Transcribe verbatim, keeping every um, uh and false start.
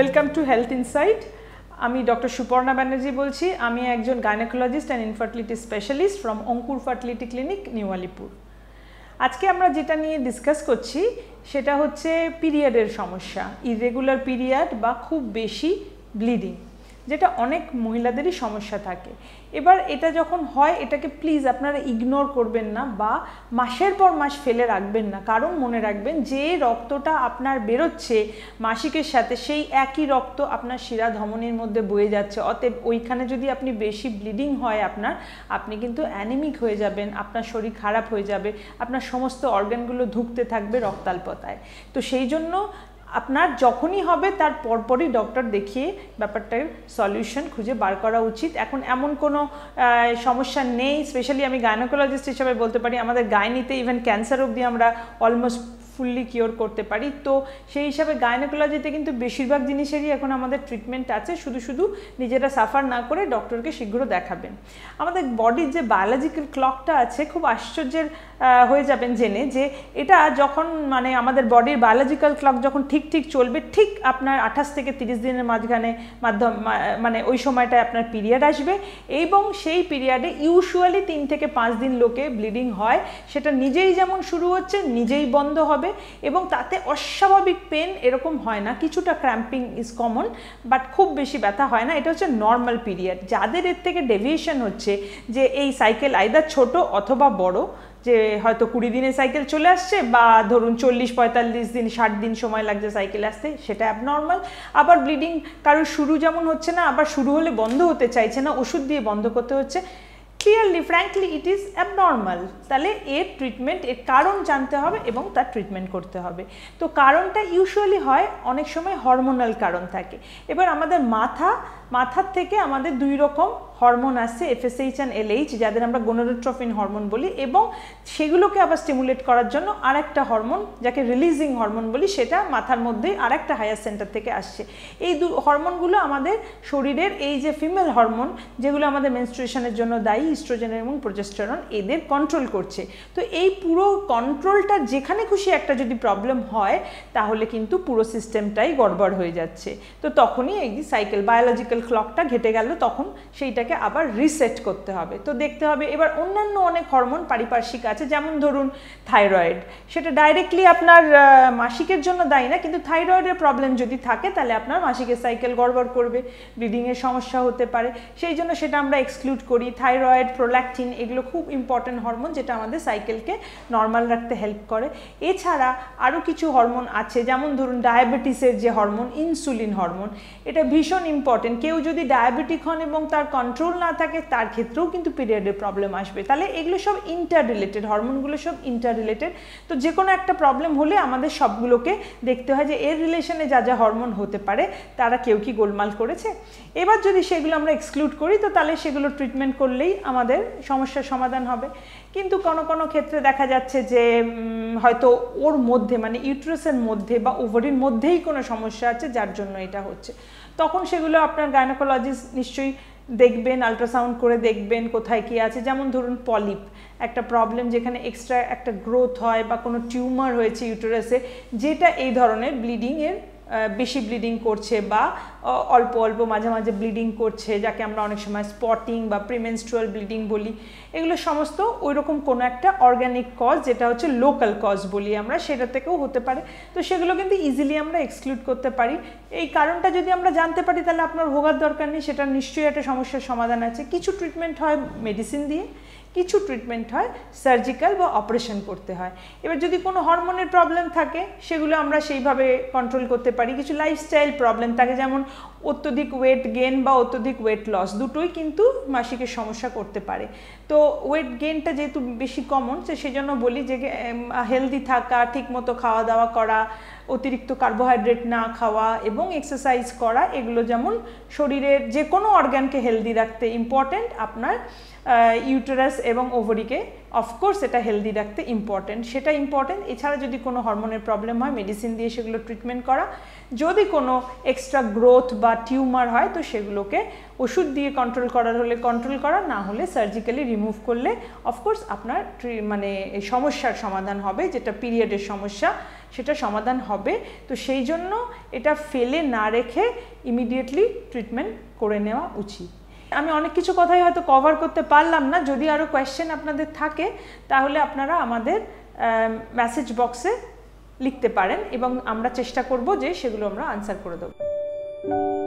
Welcome to health insight. আমি doctor Suparna Banerjee বলছি। আমি একজন gynaecologist and infertility specialist from Ankur fertility clinic, new Alipur. আজকে আমরা যেটা নিয়ে ডিসকাস করছি সেটা হচ্ছে পিরিয়ডের সমস্যা, ইররেগুলার পিরিয়ড বা খুব বেশি ব্লিডিং, যেটা অনেক মহিলাদেরই সমস্যা থাকে। এবার এটা যখন হয় এটাকে প্লিজ আপনারা ইগনোর করবেন না বা মাসের পর মাস ফেলে রাখবেন না, কারণ মনে রাখবেন যে রক্তটা আপনার বেরোচ্ছে মাসিকের সাথে সেই একই রক্ত আপনার শিরা ধমনীর মধ্যে বয়ে যাচ্ছে। অতএব ওইখানে যদি আপনি বেশি ব্লিডিং হয় আপনার, আপনি কিন্তু অ্যানিমিক হয়ে যাবেন, আপনার শরীর খারাপ হয়ে যাবে, আপনার সমস্ত অর্গানগুলো ধুঁকতে থাকবে রক্তাল্পতায়। তো সেই জন্য আপনার যখনই হবে তার পরপরই ডক্টর দেখিয়ে ব্যাপারটার সলিউশন খুঁজে বার করা উচিত। এখন এমন কোনো সমস্যা নেই, স্পেশালি আমি গাইনোকোলজিস্ট হিসাবে বলতে পারি আমাদের গাইনিতে ইভেন ক্যান্সার অবধি আমরা অলমোস্ট ফুললি কিওর করতে পারি। তো সেই হিসাবে গাইনোকোলজিতে কিন্তু বেশিরভাগ জিনিসেরই এখন আমাদের ট্রিটমেন্ট আছে, শুধু শুধু নিজেরা সাফার না করে ডক্টরকে শীঘ্র দেখাবেন। আমাদের বডির যে বায়োলজিক্যাল ক্লকটা আছে, খুব আশ্চর্যের হয়ে যাবেন জেনে যে এটা যখন মানে আমাদের বডির বায়োলজিক্যাল ক্লক যখন ঠিক ঠিক চলবে, ঠিক আপনার আঠাশ থেকে তিরিশ দিনের মাঝখানে মাধ্যম মানে ওই সময়টায় আপনার পিরিয়ড আসবে এবং সেই পিরিয়ডে ইউজুয়ালি তিন থেকে পাঁচ দিন লোকে ব্লিডিং হয়। সেটা নিজেই যেমন শুরু হচ্ছে নিজেই বন্ধ হবে এবং তাতে অস্বাভাবিক পেন এরকম হয় না, কিছুটা ক্র্যাম্পিং ইজ কমন বাট খুব বেশি ব্যথা হয় না। এটা হচ্ছে নর্মাল পিরিয়ড। যাদের এর থেকে ডেভিয়েশন হচ্ছে যে এই সাইকেল আইদার ছোট অথবা বড়, যে হয়তো কুড়ি দিনের সাইকেল চলে আসছে বা ধরুন চল্লিশ পঁয়তাল্লিশ দিন ষাট দিন সময় লাগছে সাইকেল আসতে, সেটা অ্যাবনর্মাল। আবার ব্লিডিং কারোর শুরু যেমন হচ্ছে না, আবার শুরু হলে বন্ধ হতে চাইছে না, ওষুধ দিয়ে বন্ধ করতে হচ্ছে, clearly frankly it is abnormal. তাহলে এর ট্রিটমেন্ট, এর কারণ জানতে হবে এবং তার ট্রিটমেন্ট করতে হবে। তো কারণটা ইউজুয়ালি হয় অনেক সময় হরমোনাল কারণ থাকে। এবার আমাদের মাথা মাথার থেকে আমাদের দুই রকম হরমোন আসছে, এফএসএইচ অ্যান্ড এলএইচ, যাদের আমরা গোনাডোট্রফিন হরমোন বলি, এবং সেগুলোকে আবার স্টিমুলেট করার জন্য আরেকটা হরমোন যাকে রিলিজিং হরমোন বলি, সেটা মাথার মধ্যেই আরেকটা হায়ার সেন্টার থেকে আসছে। এই দু হরমোনগুলো আমাদের শরীরের এই যে ফিমেল হরমোন যেগুলো আমাদের মেনস্ট্রুয়েশনের জন্য দায়ী, ইস্ট্রোজেন এবং প্রোজেস্টেরন, এদের কন্ট্রোল করছে। তো এই পুরো কন্ট্রোলটা যেখানে খুশি একটা যদি প্রবলেম হয় তাহলে কিন্তু পুরো সিস্টেমটাই গড়বড় হয়ে যাচ্ছে। তো তখনই এই যে সাইকেল বায়োলজিক্যাল ক্লকটা ঘেটে গেল, তখন সেইটাকে আবার রিসেট করতে হবে। তো দেখতে হবে এবার অন্যান্য অনেক হরমোন পারিপার্শ্বিক আছে, যেমন ধরুন থাইরয়েড, সেটা ডাইরেক্টলি আপনার মাসিকের জন্য দায়ী না, কিন্তু থাইরয়েডের প্রবলেম যদি থাকে তাহলে আপনার মাসিকের সাইকেল গড়বড় করবে, ব্লিডিংয়ের সমস্যা হতে পারে, সেই জন্য সেটা আমরা এক্সক্লুড করি। থাইরয়েড, প্রোল্যাকটিন, এগুলো খুব ইম্পর্টেন্ট হরমোন যেটা আমাদের সাইকেলকে নর্মাল রাখতে হেল্প করে। এছাড়া আরও কিছু হরমোন আছে, যেমন ধরুন ডায়াবেটিসের যে হরমোন ইনসুলিন হরমোন, এটা ভীষণ ইম্পর্টেন্ট। কেউ যদি ডায়াবেটিক হন এবং তার কন্ট্রোল না থাকে তার ক্ষেত্রেও কিন্তু পিরিয়ডের প্রবলেম আসবে। তাহলে এগুলো সব ইন্টার রিলেটেড, হরমোনগুলো সব ইন্টার রিলেটেড। তো যে কোনো একটা প্রবলেম হলে আমাদের সবগুলোকে দেখতে হয় যে এর রিলেশনে যা যা হরমোন হতে পারে তারা কেউ কি গোলমাল করেছে। এবার যদি সেগুলো আমরা এক্সক্লুড করি তো তাহলে সেগুলো ট্রিটমেন্ট করলেই আমাদের সমস্যার সমাধান হবে। কিন্তু কোনো কোনো ক্ষেত্রে দেখা যাচ্ছে যে হয়তো ওর মধ্যে মানে ইউট্রাসের মধ্যে বা ওভারির মধ্যেই কোনো সমস্যা আছে যার জন্য এটা হচ্ছে, তখন সেগুলো আপনার গাইনোকোলজিস্ট নিশ্চয়ই দেখবেন, আল্ট্রাসাউন্ড করে দেখবেন কোথায় কী আছে। যেমন ধরুন পলিপ একটা প্রবলেম, যেখানে এক্সট্রা একটা গ্রোথ হয় বা কোনো টিউমার হয়েছে ইউটেরাসে, যেটা এই ধরনের ব্লিডিংয়ের বেশি ব্লিডিং করছে বা অল্প অল্প মাঝে মাঝে ব্লিডিং করছে, যাকে আমরা অনেক সময় স্পটিং বা প্রিমেনস্ট্রুয়াল ব্লিডিং বলি। এগুলো সমস্ত ওই রকম কোনো একটা অর্গ্যানিক কজ, যেটা হচ্ছে লোকাল কজ বলি আমরা, সেটা থেকেও হতে পারে। তো সেগুলো কিন্তু ইজিলি আমরা এক্সক্লুড করতে পারি। এই কারণটা যদি আমরা জানতে পারি তাহলে আপনার ভোগার দরকার নেই, সেটা নিশ্চয়ই একটা সমস্যার সমাধান আছে। কিছু ট্রিটমেন্ট হয় মেডিসিন দিয়ে, কিছু ট্রিটমেন্ট হয় সার্জিক্যাল বা অপারেশন করতে হয়। এবার যদি কোনো হরমোনের প্রবলেম থাকে সেগুলো আমরা সেইভাবে কন্ট্রোল করতে পারি। কিছু লাইফস্টাইল প্রবলেম থাকে, যেমন অত্যধিক ওয়েট গেন বা অত্যধিক ওয়েট লস, দুটোই কিন্তু মাসিকের সমস্যা করতে পারে। তো ওয়েট গেনটা যেহেতু বেশি কমন, সেই জন্য বলি যে হেলদি থাকা, ঠিকমতো খাওয়া দাওয়া করা, অতিরিক্ত কার্বোহাইড্রেট না খাওয়া এবং এক্সারসাইজ করা, এগুলো যেমন শরীরের যে কোনো অর্গানকে হেলদি রাখতে ইম্পর্ট্যান্ট, আপনার ইউটেরাস এবং ওভারিকে অফকোর্স এটা হেলদি রাখতে ইম্পর্টেন্ট, সেটা ইম্পর্টেন্ট। এছাড়া যদি কোনো হরমোনের প্রবলেম হয় মেডিসিন দিয়ে সেগুলো ট্রিটমেন্ট করা, যদি কোনো এক্সট্রা গ্রোথ বা টিউমার হয় তো সেগুলোকে ওষুধ দিয়ে কন্ট্রোল করার হলে কন্ট্রোল করা, না হলে সার্জিক্যালি রিমুভ করলে অফকোর্স আপনার মানে সমস্যার সমাধান হবে, যেটা পিরিয়ডের সমস্যা সেটা সমাধান হবে। তো সেই জন্য এটা ফেলে না রেখে ইমিডিয়েটলি ট্রিটমেন্ট করে নেওয়া উচিত। আমি অনেক কিছু কথাই হয়তো কভার করতে পারলাম না। যদি আরও কোয়েশ্চেন আপনাদের থাকে তাহলে আপনারা আমাদের মেসেজ বক্সে লিখতে পারেন এবং আমরা চেষ্টা করব যে সেগুলো আমরা আনসার করে দেবো।